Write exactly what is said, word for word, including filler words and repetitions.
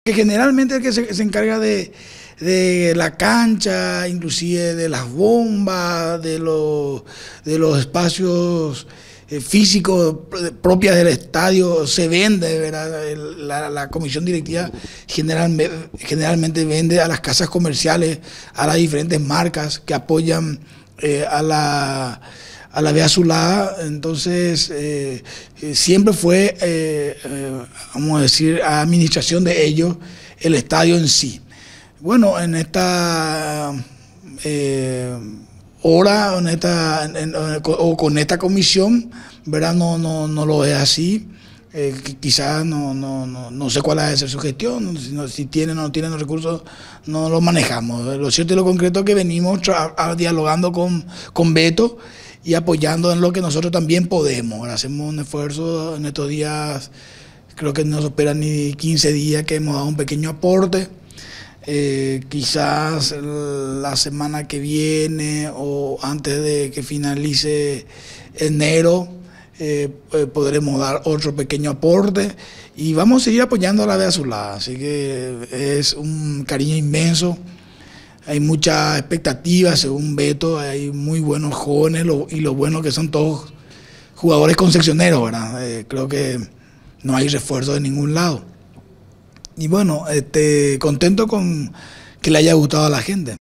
Que generalmente el que se, se encarga de, de la cancha, inclusive de las bombas, de los, de los espacios eh, físicos propios del estadio, se vende, ¿verdad? El, la, la comisión directiva general, generalmente vende a las casas comerciales, a las diferentes marcas que apoyan eh, a la... a la vía azulada. Entonces eh, siempre fue, eh, eh, vamos a decir, a administración de ellos el estadio en sí. Bueno, en esta eh, hora, en esta, en, en, o con esta comisión, ¿verdad? No, no, no lo es así. Eh, quizás no, no, no, no sé cuál es su gestión, si, no, si tienen o no tienen los recursos, no lo manejamos. Lo cierto y lo concreto es que venimos a, dialogando con, con Beto y apoyando en lo que nosotros también podemos. Hacemos un esfuerzo en estos días, creo que no superan ni quince días que hemos dado un pequeño aporte. Eh, quizás la semana que viene o antes de que finalice enero eh, eh, podremos dar otro pequeño aporte y vamos a seguir apoyando a la vía azulada. Así que es un cariño inmenso. Hay mucha expectativa, según Beto, hay muy buenos jóvenes lo, y lo bueno que son todos jugadores concesioneros, ¿verdad? Eh, creo que no hay refuerzo de ningún lado. Y bueno, este, contento con que le haya gustado a la gente.